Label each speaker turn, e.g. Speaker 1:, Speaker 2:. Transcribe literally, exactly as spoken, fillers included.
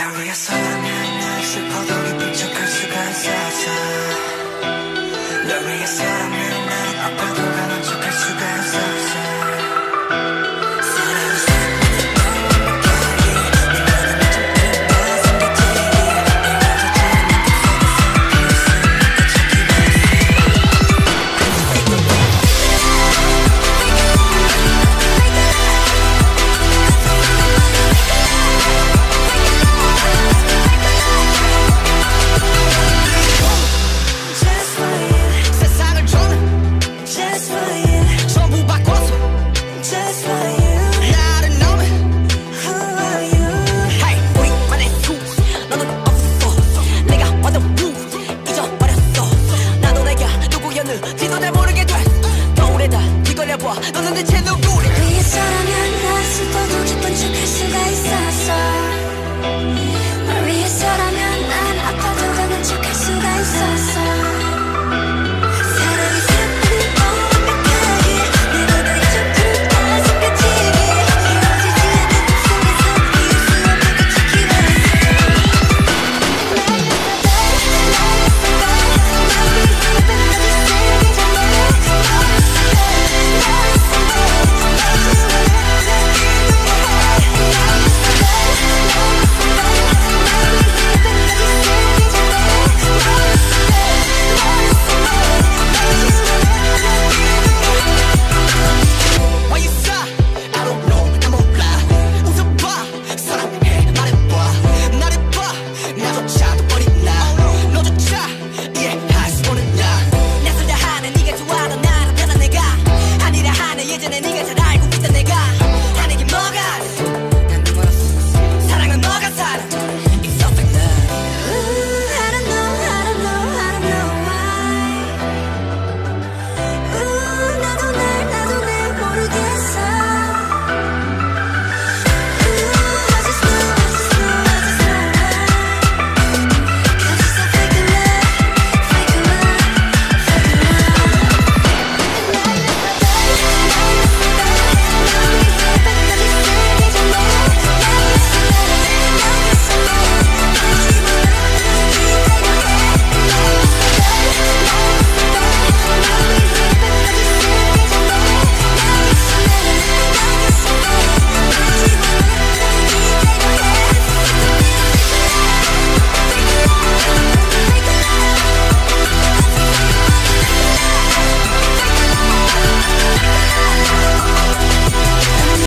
Speaker 1: 날 위해서라면 난 슬퍼도 기쁜 척할 수가 있었어. 널 위해서라면 난 아파도 강한 척할 수가 있었어.
Speaker 2: 너는 대체 누구래? 위해서라면 난 슬퍼도 기쁜 척할 수가 있었어. 널 위해서라면 난 아파도 강한 척할 수가 있었어.